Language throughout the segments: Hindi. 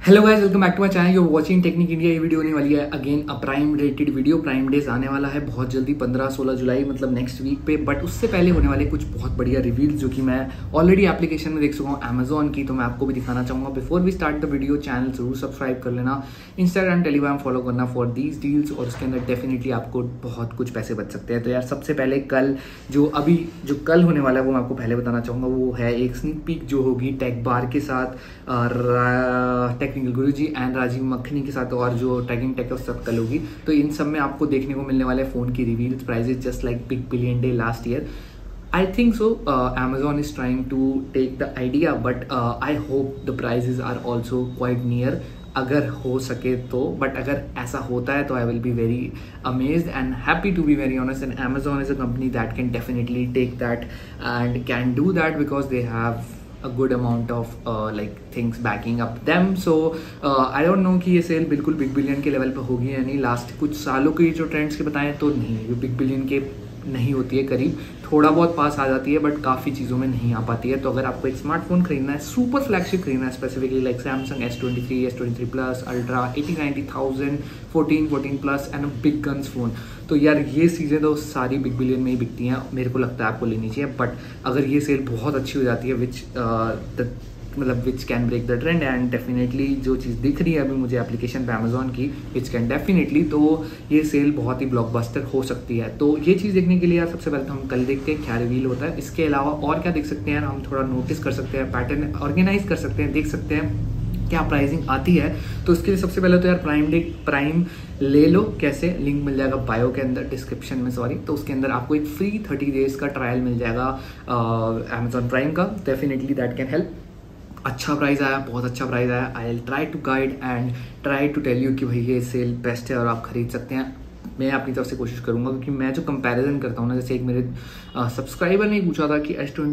Hello guys, welcome back to my channel. You are watching technic India. ये वीडियो होने वाली है again a prime related video. Prime days आने वाला है बहुत जल्दी, 15-16 जुलाई, मतलब नेक्स्ट वीक पे। बट उससे पहले होने वाले कुछ बहुत बढ़िया रिव्यूज जो कि मैं ऑलरेडी एप्लीकेशन में देख चुका हूँ अमेजोन की, तो मैं आपको भी दिखाना चाहूँगा। Before we start the video, channel जरूर सब्सक्राइब कर लेना, इंस्टाग्राम टेलीग्राम फॉलो करना फॉर दीज डील्स, और उसके अंदर डेफिनेटली आपको बहुत कुछ पैसे बच सकते हैं। तो यार सबसे पहले कल जो कल होने वाला है वो मैं आपको पहले बताना चाहूँगा। वो है एक स्नीक पीक जो होगी टेक बार के साथ, टेक्निकल गुरुजी एंड राजीव मखनी के साथ, और जो टैगिंग टेक है उस सब कल होगी। तो इन सब में आपको देखने को मिलने वाले फ़ोन की reveals, prices, just like big billion day last year. I think so. Amazon is trying to take the idea, but I hope the prices are also quite near. अगर हो सके तो, बट अगर ऐसा होता है तो I will be very amazed and happy to be very honest. And Amazon is a company that can definitely take that and can do that because they have a good amount of like things backing up them. So I don't know कि ये सेल बिल्कुल बिग बिलियन के लेवल पे होगी या नहीं। लास्ट कुछ सालों के जो ट्रेंड्स के बताएं तो नहीं, ये बिग बिलियन के नहीं होती है, करीब थोड़ा बहुत पास आ जाती है बट काफ़ी चीज़ों में नहीं आ पाती है। तो अगर आपको एक स्मार्टफोन खरीदना है, सुपर फ्लैगशिप खरीदना है, specifically like Samsung S23, S23 plus, ultra, 80-90,000, 14 plus and big guns phone, तो यार ये चीज़ें तो सारी बिग बिलियन में ही बिकती हैं। मेरे को लगता है आपको लेनी चाहिए। बट अगर ये सेल बहुत अच्छी हो जाती है which can break the trend, and definitely जो चीज़ दिख रही है अभी मुझे एप्लीकेशन पे अमेजोन की, विच कैन डेफिनेटली, तो ये सेल बहुत ही ब्लॉकबस्टर हो सकती है। तो ये चीज़ देखने के लिए यार सबसे पहले तो हम कल देखते हैं क्या रिवील होता है। इसके अलावा और क्या देख सकते हैं, हम थोड़ा नोटिस कर सकते हैं, पैटर्न ऑर्गेनाइज कर सकते हैं, देख सकते हैं क्या प्राइसिंग आती है। तो इसके लिए सबसे पहले तो यार प्राइम ले लो। कैसे, लिंक मिल जाएगा बायो के अंदर, डिस्क्रिप्शन में सॉरी। तो उसके अंदर आपको एक फ्री 30 डेज का ट्रायल मिल जाएगा अमेजोन प्राइम का। Definitely that can help. अच्छा प्राइस आया, बहुत अच्छा प्राइस आया। I will try to guide and try to tell you कि भाई ये सेल बेस्ट है और आप खरीद सकते हैं। मैं अपनी तरफ से कोशिश करूंगा, क्योंकि मैं जो कंपैरिजन करता हूँ ना, जैसे एक मेरे सब्सक्राइबर ने पूछा था कि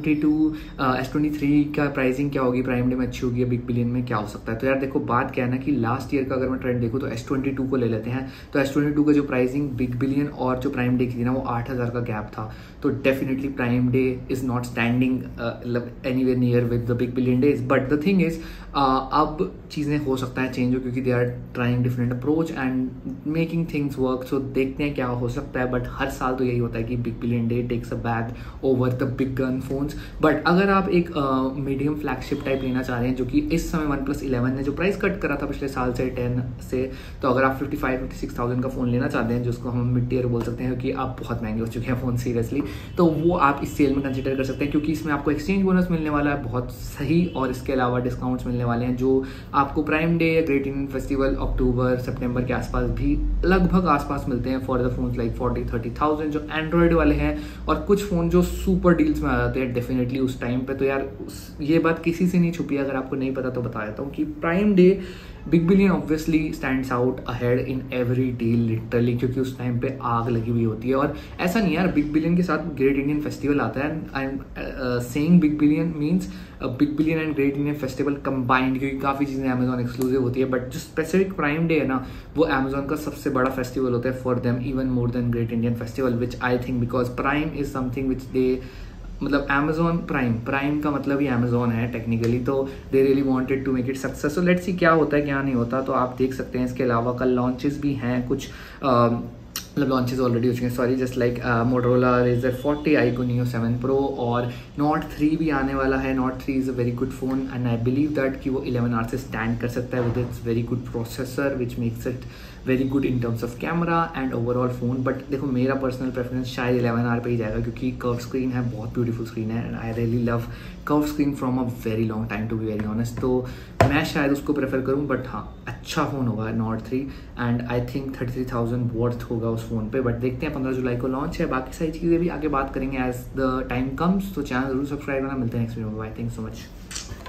S23 का प्राइसिंग क्या होगी, प्राइम डे में अच्छी होगी या बिग बिलियन में क्या हो सकता है। तो यार देखो बात क्या है ना कि लास्ट ईयर का अगर मैं ट्रेंड देखूँ तो S22 को ले लेते हैं। तो S22 का जो प्राइसिंग बिग बिलियन और जो प्राइम डे की थी ना, वो 8,000 का गैप था। तो definitely prime day is not standing anywhere near with the big billion days. But the thing is अब चीज़ें हो सकता है चेंज हो, क्योंकि they are trying different approach and making things work. So देखते हैं क्या हो सकता है। बट हर साल तो यही होता है कि big billion day takes a bag over the big gun phones. But अगर आप एक मीडियम फ्लैगशिप टाइप लेना चाह रहे हैं, जो कि इस समय OnePlus 11 ने जो प्राइस कट करा था पिछले साल से 10 से, तो अगर आप 55-56,000 का फ़ोन लेना चाहते हैं, जिसको हम मिड ईयर बोल सकते हैं क्योंकि आप बहुत महंगे हो चुके हैं फ़ोन सीरियसली, तो वो आप इस सेल में कंसिडर कर सकते हैं, क्योंकि इसमें आपको एक्सचेंज बोनस मिलने वाला है बहुत सही, और इसके अलावा डिस्काउंट्स मिलने वाले हैं जो आपको प्राइम डे या ग्रेट इंडियन फेस्टिवल अक्टूबर सितंबर के आसपास भी लगभग आसपास मिलते हैं फॉर द फोन लाइक 40-30,000 जो एंड्रॉयड वाले हैं, और कुछ फ़ोन जो सुपर डील्स में आ जाते हैं डेफिनेटली उस टाइम पे। तो यार ये बात किसी से नहीं छुपी, अगर आपको नहीं पता तो बता देता हूँ कि prime day big billion obviously stands out ahead in every deal literally, क्योंकि उस टाइम पे आग लगी हुई होती है। और ऐसा नहीं यार, बिग बिलियन के साथ ग्रेट इंडियन फेस्टिवल आता है। I am saying big billion means big billion and great Indian festival combined, क्योंकि काफ़ी चीज़ें अमेजॉन एक्सक्लूसिव होती है। बट जो स्पेसिफिक प्राइम डे है ना, वो अमेजॉन का सबसे बड़ा फेस्टिवल होता है for them, even more than great Indian festival, which I think because prime is something which they, मतलब अमेजॉन प्राइम का मतलब ही अमेजॉन है टेक्निकली, तो they really wanted to make it success. So let's see क्या होता है क्या नहीं होता, तो आप देख सकते हैं। इसके अलावा कल लॉन्चेस भी हैं कुछ, मतलब लॉन्चेस ऑलरेडी हो चुके हैं sorry, just like Motorola Razr 40, iQOO Neo 7 Pro, और Note 3 भी आने वाला है। Note 3 is a very good phone and I believe that कि वो 11R से स्टैंड कर सकता है with its very good processor, which makes it very good in terms of camera and overall phone. But देखो मेरा पर्सनल प्रेफरेंस शायद 11R पे ही जाएगा, क्योंकि कर्व स्क्रीन है, बहुत ब्यूटीफुल स्क्रीन है, and I really love curve screen from a very long time to be very honest. तो मैं शायद उसको प्रेफर करूँ, बट हाँ अच्छा फ़ोन होगा Note 3, and I think 33,000 worth होगा उस फ़ोन पे। बट देखते हैं, 15 जुलाई को लॉन्च है, बाकी सारी चीज़ें भी आगे बात करेंगे एज द टाइम कम्स। तो चैनल जरूर सब्सक्राइब करना। मिलते हैं नेक्स्ट वीडियो में। Bye, thanks so much.